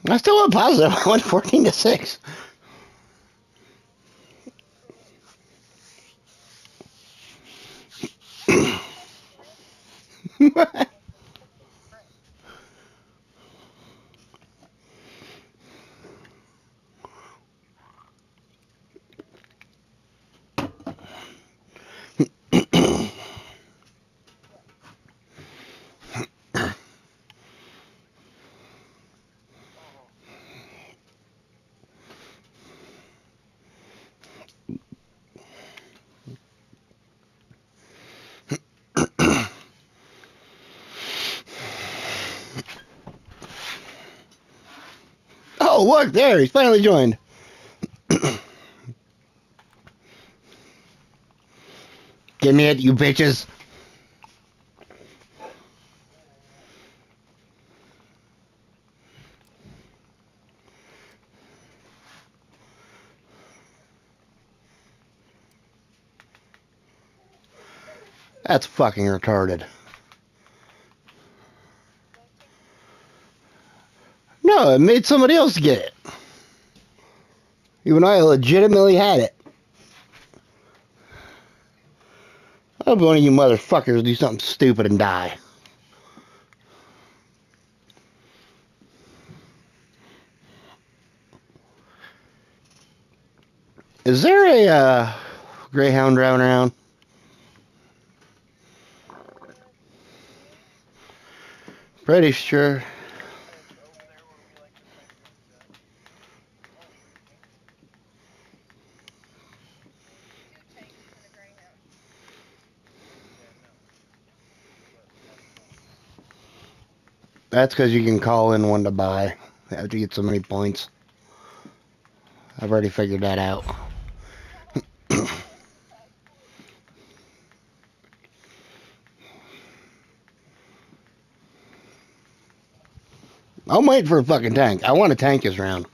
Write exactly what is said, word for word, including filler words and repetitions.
I still went positive. I went fourteen to six. Oh, look, there, he's finally joined. Give me it, you bitches. That's fucking retarded. No, it made somebody else get it. Even I legitimately had it. I hope one of you motherfuckers do something stupid and die. Is there a uh, Greyhound driving around? Pretty sure. That's because you can call in one to buy after you get so many points. I've already figured that out. I'm waiting for a fucking tank. I want a tank this round.